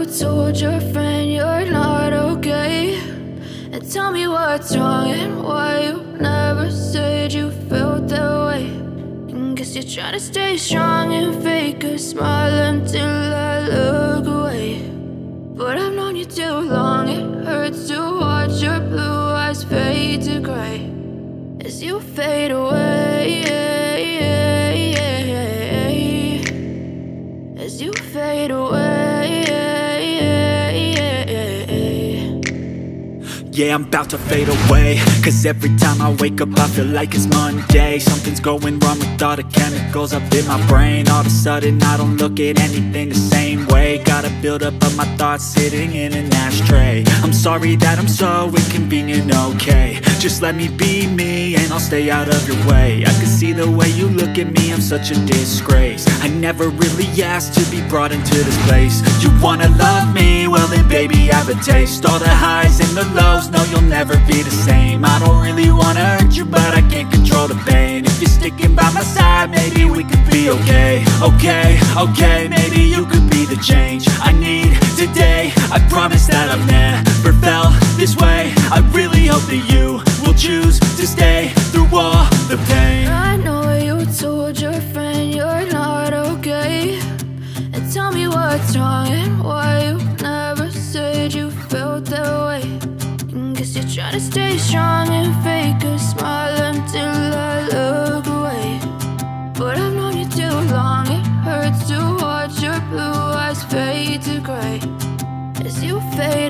told your friend you're not okay, and tell me what's wrong and why you never said you felt that way. And guess you're trying to stay strong and fake a smile until I look away. But I've known you too long, it hurts to watch your blue eyes fade to gray as you fade away, as you fade away. Yeah, I'm about to fade away, cause every time I wake up I feel like it's Monday. Something's going wrong with all the chemicals up in my brain. All of a sudden I don't look at anything the same way. Gotta build up of my thoughts sitting in an ashtray. I'm sorry that I'm so inconvenient, okay. Just let me be me and I'll stay out of your way. I can see the way you look at me, I'm such a disgrace. I never really asked to be brought into this place. You wanna love me? Well then baby, have a taste. All the highs and the lows, no, you'll never be the same. I don't really wanna hurt you, but I can't control the pain. If you're sticking by my side, maybe we could be okay. Okay, maybe you could be the change I need today. I promise that I've never felt this way. I really hope that you will choose to stay through all the pain. I know you told your friend you're not okay, and tell me what's wrong and why you never said you felt that way. Guess you're trying to stay strong and fake a smile until I look away. But I've known you too long, it hurts to watch your blue eyes fade to gray as you fade